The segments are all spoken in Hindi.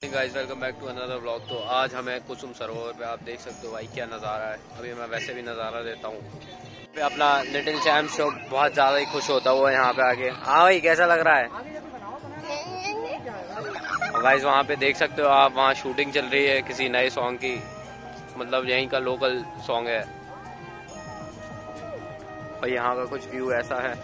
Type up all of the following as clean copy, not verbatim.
Guys welcome back to another vlog. तो आज हमें कुसुम सरोवर पे आप देख सकते हो भाई क्या नज़ारा है। अभी मैं वैसे भी नज़ारा देता हूँ। अपना लिटिल चैम्प शो बहुत ज़्यादा ही खुश होता हुआ यहाँ पे आके। हाँ भाई कैसा लग रहा है? गाइस वहाँ पे देख सकते हो आप, वहाँ शूटिंग चल रही है किसी नए सॉन्ग की, मतलब यहीं का लोकल सॉन्ग है। और यहाँ का कुछ व्यू ऐसा है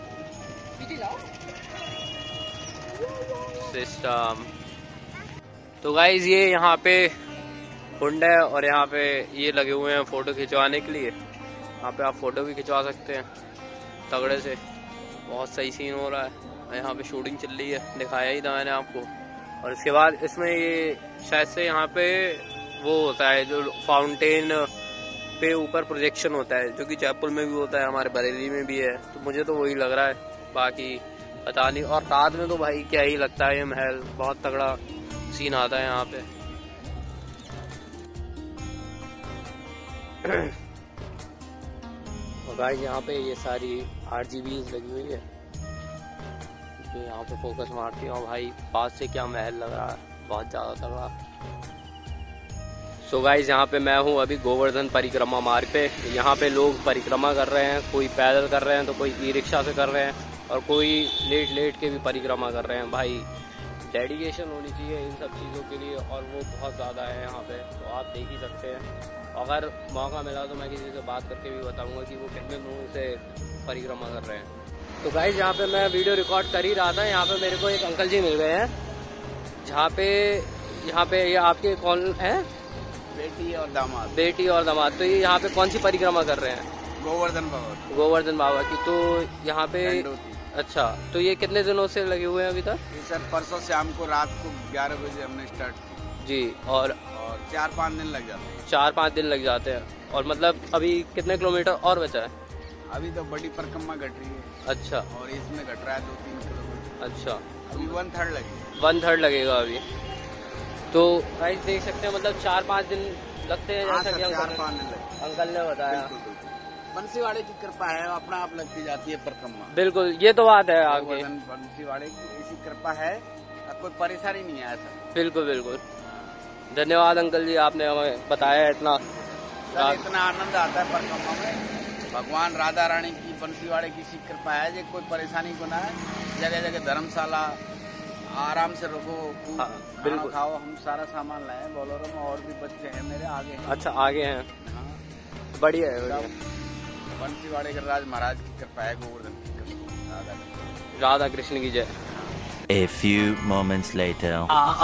सिस्टम। तो गाइज ये यहाँ पे कुंड है और यहाँ पे ये लगे हुए हैं फोटो खिंचवाने के लिए। यहाँ पे आप फोटो भी खिंचवा सकते हैं तगड़े से। बहुत सही सीन हो रहा है। यहाँ पे शूटिंग चल रही है, दिखाया ही था मैंने आपको। और इसके बाद इसमें ये शायद से यहाँ पे वो होता है जो फाउंटेन पे ऊपर प्रोजेक्शन होता है, जो कि जयपुर में भी होता है, हमारे बरेली में भी है। तो मुझे तो वही लग रहा है, बाकी पता नहीं। और रात में तो भाई क्या ही लगता है, ये महल बहुत तगड़ा सीन आता है यहाँ पे। और गाइस यहाँ पे ये सारी RGBs लगी हुई है, तो यहाँ पे फोकस मारती है। और भाई पास से क्या महल लग रहा है, बहुत ज्यादा तगड़ा। सो गाइस यहाँ पे मैं हूँ अभी गोवर्धन परिक्रमा मार्ग पे। यहाँ पे लोग परिक्रमा कर रहे हैं, कोई पैदल कर रहे हैं तो कोई ई-रिक्शा से कर रहे हैं और कोई लेट के भी परिक्रमा कर रहे हैं। भाई डेडिकेशन होनी चाहिए इन सब चीज़ों के लिए, और वो बहुत ज़्यादा है यहाँ पे, तो आप देख ही सकते हैं। अगर मौका मिला तो मैं किसी से बात करके भी बताऊंगा कि वो कितने लोगों से परिक्रमा कर रहे हैं। तो गाइस यहाँ पे मैं वीडियो रिकॉर्ड कर ही रहा था, यहाँ पे मेरे को एक अंकल जी मिल गए हैं, जहाँ पे ये आपके कौन है? बेटी और दामाद। बेटी और दामाद। तो ये यहाँ पे कौन सी परिक्रमा कर रहे हैं? गोवर्धन बाबा की। तो यहाँ पे अच्छा, तो ये कितने दिनों से लगे हुए हैं अभी तक? सर परसों शाम को रात को 11 बजे हमने स्टार्ट की जी। और 4-5 दिन लग जाते हैं। 4-5 दिन लग जाते हैं। और मतलब अभी कितने किलोमीटर और बचा है? अभी तो बड़ी परिक्रमा घट रही है। अच्छा। और इसमें घट रहा है 2-3 किलोमीटर। अच्छा। अभी 1/3 लगेगा। 1/3 लगेगा अभी। तो गाइस देख सकते हैं, मतलब 4-5 दिन लगते हैं, जैसा कि अंकल ने बताया। बंसीवाड़े की कृपा है, अपना आप लगती जाती है परिक्रमा। बिल्कुल, ये तो बात है आपकी। बंसीवाड़े की ऐसी कृपा है, कोई परेशानी नहीं है ऐसा। बिल्कुल। धन्यवाद अंकल जी, आपने हमें बताया इतना। इतना आनंद आता है परिक्रमा में। भगवान राधा रानी की बंसीवाड़े की सी कृपा है, जो कोई परेशानी को ना है। जगह जगह धर्मशाला, आराम से रुको, बिल्कुल खाओ। हम सारा सामान लाए हैं बोलोरो में, और भी बच्चे हैं मेरे आगे हैं। अच्छा, आगे हैं। हाँ, बढ़िया है। बंसीवाड़े के राज महाराज की कृपा है, गोवर्धन की कृपा, राधा कृष्ण की जय। A few moments later.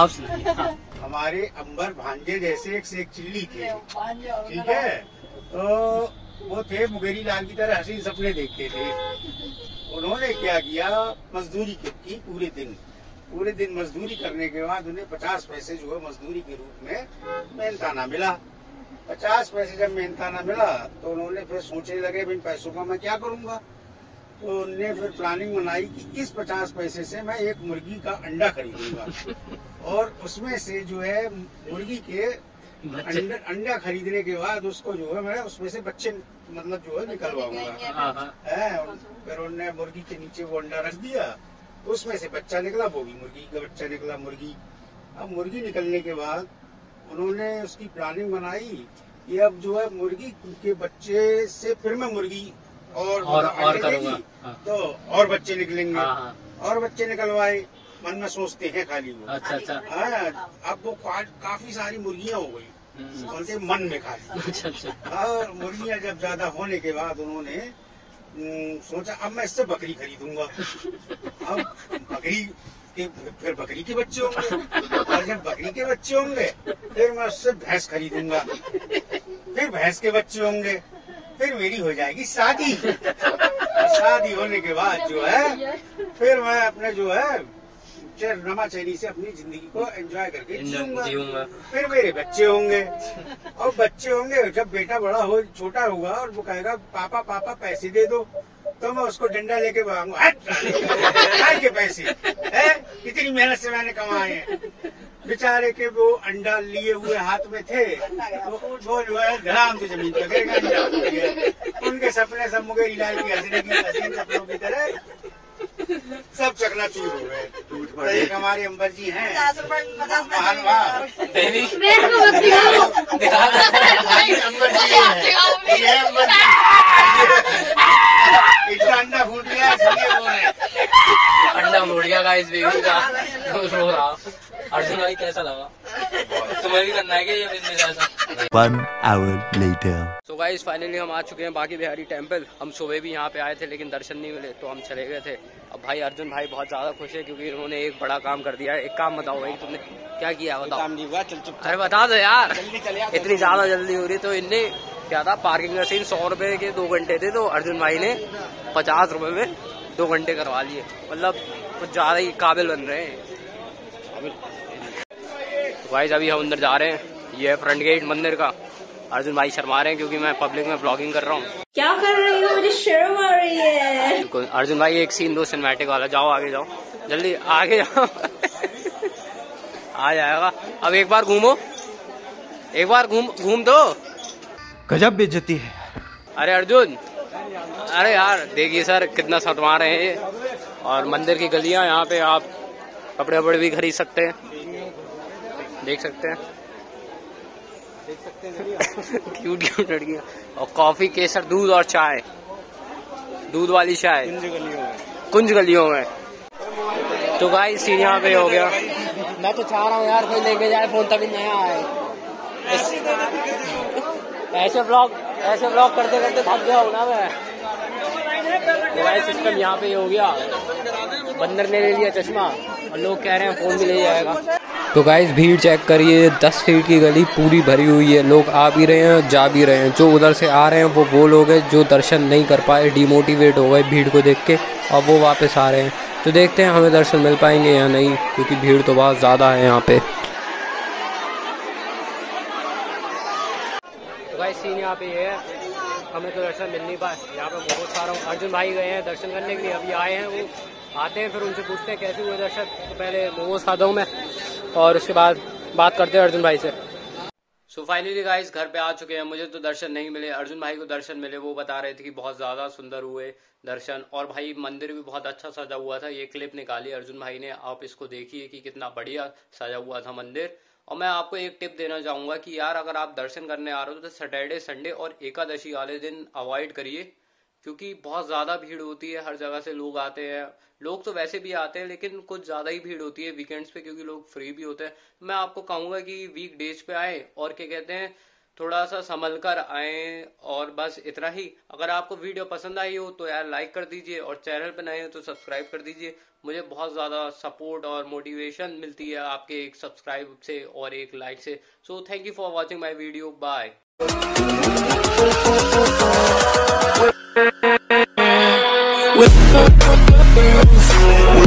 हमारे अंबर भांजे जैसे एक से एक चिल्ली थे, ठीक है। तो वो थे मुगेरी लाल की तरह हसीन सपने देखते थे। उन्होंने क्या किया, मजदूरी की पूरे दिन मजदूरी करने के बाद उन्हें 50 पैसे जो है मजदूरी के रूप में मेहनताना मिला। 50 पैसे जब मेहनताना मिला तो उन्होंने फिर सोचने लगे भाई पैसों का मैं क्या करूंगा। तो उन्होंने फिर प्लानिंग बनाई कि इस 50 पैसे से मैं एक मुर्गी का अंडा खरीदूंगा और उसमें से जो है मुर्गी के अंडा खरीदने के बाद उसको जो है मैं उसमें से बच्चे मतलब जो है निकलवाऊंगा। फिर उन्होंने मुर्गी के नीचे वो अंडा रख दिया, उसमें से बच्चा निकला, वो भी मुर्गी का बच्चा निकला। अब मुर्गी निकलने के बाद उन्होंने उसकी प्लानिंग बनाई कि अब जो है मुर्गी के बच्चे से फिर मैं मुर्गी और करूंगा, तो और बच्चे निकलेंगे। और बच्चे निकलवाए, मन में सोचते हैं खाली वो। अच्छा। अब वो काफी सारी मुर्गियां हो गई, बोलते मन में खाली। अच्छा। और मुर्गियां जब ज्यादा होने के बाद उन्होंने सोचा अब मैं इससे बकरी खरीदूंगा। अब फिर बकरी के बच्चे होंगे, और जब बकरी के बच्चे होंगे फिर मैं उससे भैंस खरीदूंगा, फिर भैंस के बच्चे होंगे, फिर मेरी हो जाएगी शादी। शादी होने के बाद जो है फिर मैं अपने जो है रमा चैनी से अपनी जिंदगी को एंजॉय करके जीऊंगा। फिर मेरे बच्चे होंगे, और बच्चे होंगे जब बेटा बड़ा हो छोटा होगा और वो कहेगा पापा पैसे दे दो, तो मैं उसको डंडा लेके भागूंगा, के पैसे है कितनी मेहनत से मैंने कमाए हैं। बेचारे के वो अंडा लिए हुए हाथ में थे, तो वो जो है धड़ाम से जमीन पर गिर गए। उनके सपने सब मुगेरी लाल की हसीन सपनों की तरह सब चकनाचूर हो गए। तो एक हमारे अंबर जी हैं, अंबर जी इतना अंडा फूट गया इसलिए बोल रहे हैं। अंडा फूट गया गाइस बेबी का, रो रहा। अर्जुन भाई कैसा लगा? तुम्हें भी करना है क्या ये बिजनेस ऐसा? 1 hour later. तो गाइस फाइनली हम आ चुके हैं बांके बिहारी टेम्पल। हम सुबह भी यहाँ पे आए थे लेकिन दर्शन नहीं मिले तो हम चले गए थे। अब भाई अर्जुन भाई बहुत ज्यादा खुश है क्योंकि उन्होंने एक बड़ा काम कर दिया है। एक काम बताओ भाई, तुमने क्या किया बताओ? काम नहीं हुआ, चल चुप। अरे बता दो यार, जल्दी चले आओ। इतनी ज्यादा जल्दी हो रही। तो इनने क्या था, पार्किंग का सीन 100 रुपए के 2 घंटे थे, तो अर्जुन भाई ने 50 रुपए में 2 घंटे करवा लिए। मतलब कुछ ज्यादा ही काबिल बन रहे हैं। गाइस अभी हम अंदर जा रहे हैं, ये है फ्रंट गेट मंदिर का। अर्जुन भाई शर्मा रहे हैं क्योंकि मैं पब्लिक में ब्लॉगिंग कर रहा हूँ। क्या कर रही हो? मुझे शर्म आ रही है। अर्जुन भाई एक सीन दो सिनेमैटिक वाला, जाओ आगे जाओ, जल्दी आगे जाओ। आ जाएगा। अब एक बार घूमो, एक बार घूम दो। गजब बेइज्जती है। अरे अर्जुन, अरे यार देखिए सर कितना शर्मा रहे हैं ये। और मंदिर की गलियां, यहाँ पे आप कपड़े वपड़े भी खरीद सकते हैं, देख सकते हैं क्यूट क्यूट लड़कियां। और कॉफी, केसर, दूध और चाय, दूध वाली चाय कुंज गलियों में। तो गाइस सीन यहाँ पे हो गया। मैं तो चाह रहा हूँ यार कोई लेके जाए फोन, तभी नया आए। ऐसे ब्लॉग करते करते थक गया हूँ ना मैं। तो गाइस सिस्टम यहाँ पे हो गया। बंदर ने ले लिया चश्मा और लोग कह रहे हैं फोन भी ले जाएगा। तो गाइस भीड़ चेक करिए, 10 फीट की गली पूरी भरी हुई है। लोग आ भी रहे हैं, जा भी रहे हैं। जो उधर से आ रहे हैं वो लोग हैं जो दर्शन नहीं कर पाए, डिमोटिवेट हो गए भीड़ को देख के, और वो वापस आ रहे हैं। तो देखते हैं हमें दर्शन मिल पाएंगे या नहीं, क्योंकि भीड़ तो बहुत ज़्यादा है यहाँ पे। तो गाइस सीन यहाँ पे ये है, हमें तो दर्शन मिल नहीं पाए। यहाँ पे बहुत सारा अर्जुन भाई गए हैं दर्शन करने के लिए, अभी आए हैं। वो आते हैं फिर उनसे पूछते हैं कैसे हुए दर्शन। तो पहले मोमोज खाता हूँ मैं और उसके बाद बात करते हैं अर्जुन भाई से। सो फाइनली गाइस घर पे आ चुके हैं। मुझे तो दर्शन नहीं मिले, अर्जुन भाई को दर्शन मिले। वो बता रहे थे कि बहुत ज्यादा सुंदर हुए दर्शन, और भाई मंदिर भी बहुत अच्छा सजा हुआ था। ये क्लिप निकाली अर्जुन भाई ने, आप इसको देखिए कि कितना बढ़िया सजा हुआ था मंदिर। और मैं आपको एक टिप देना चाहूंगा कि यार अगर आप दर्शन करने आ रहे हो तो सैटरडे, संडे और एकादशी वाले दिन अवॉइड करिए, क्योंकि बहुत ज्यादा भीड़ होती है। हर जगह से लोग आते हैं, लोग तो वैसे भी आते हैं लेकिन कुछ ज्यादा ही भीड़ होती है वीकेंड्स पे, क्योंकि लोग फ्री भी होते हैं। मैं आपको कहूंगा कि वीक डेज पे आए और क्या कहते हैं थोड़ा सा संभल कर आए। और बस इतना ही। अगर आपको वीडियो पसंद आई हो तो यार लाइक कर दीजिए, और चैनल पे नए हो तो सब्सक्राइब कर दीजिए। मुझे बहुत ज्यादा सपोर्ट और मोटिवेशन मिलती है आपके एक सब्सक्राइब से और एक लाइक से। So thank you for watching my video, bye.